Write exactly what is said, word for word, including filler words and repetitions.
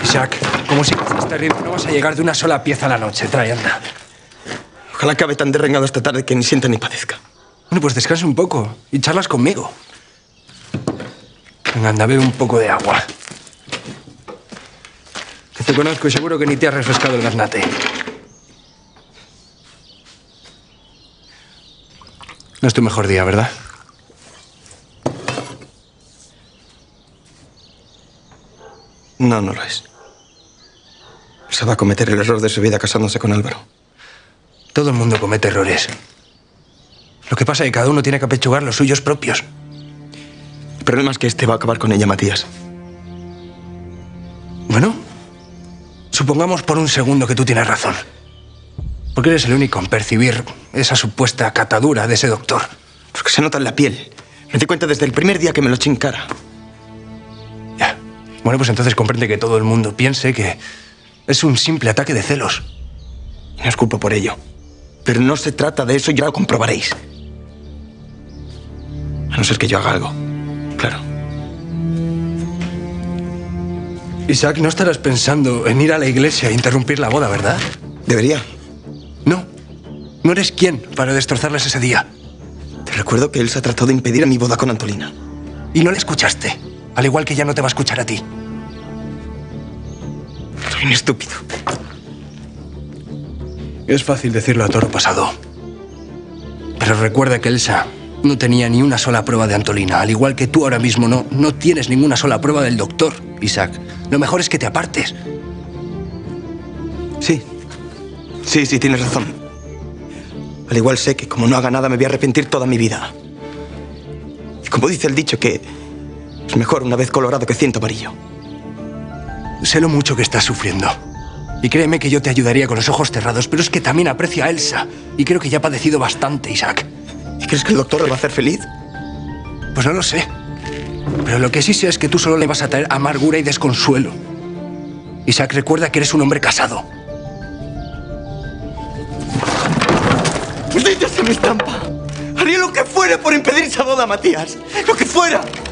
Isaac, como si fueras terrible, no vas a llegar de una sola pieza a la noche. Trae, anda. Ojalá acabe tan derrengado esta tarde que ni sienta ni padezca. Bueno, pues descansa un poco y charlas conmigo. Venga, anda, bebe un poco de agua. Que te conozco y seguro que ni te has refrescado el gaznate. No es tu mejor día, ¿verdad? No, no lo es. Se va a cometer el error de su vida casándose con Álvaro. Todo el mundo comete errores. Lo que pasa es que cada uno tiene que apechugar los suyos propios. El problema es que este va a acabar con ella, Matías. Bueno, supongamos por un segundo que tú tienes razón. Porque eres el único en percibir esa supuesta catadura de ese doctor. Porque se nota en la piel. Me di cuenta desde el primer día que me lo eché en cara. Ya. Bueno, pues entonces comprende que todo el mundo piense que es un simple ataque de celos. Y no os culpo por ello. Pero no se trata de eso y ya lo comprobaréis. A no ser que yo haga algo. Claro. Isaac, no estarás pensando en ir a la iglesia e interrumpir la boda, ¿verdad? Debería. No. No eres quien para destrozarles ese día. Te recuerdo que Elsa trató de impedir mi boda con Antolina. Y no le escuchaste. Al igual que ya no te va a escuchar a ti. Soy un estúpido. Es fácil decirlo a toro pasado. Pero recuerda que Elsa no tenía ni una sola prueba de Antolina, al igual que tú ahora mismo no, no tienes ninguna sola prueba del doctor, Isaac. Lo mejor es que te apartes. Sí. Sí, sí, tienes razón. Al igual sé que como no haga nada me voy a arrepentir toda mi vida. Y como dice el dicho que es mejor una vez colorado que ciento amarillo. Sé lo mucho que estás sufriendo. Y créeme que yo te ayudaría con los ojos cerrados, pero es que también aprecio a Elsa. Y creo que ya ha padecido bastante, Isaac. ¿Y crees que el doctor le va a hacer feliz? Pues no lo sé. Pero lo que sí sé es que tú solo le vas a traer amargura y desconsuelo. Isaac, recuerda que eres un hombre casado. ¡Maldita sea mi estampa! Haría lo que fuera por impedir esa boda, Matías. ¡Lo que fuera!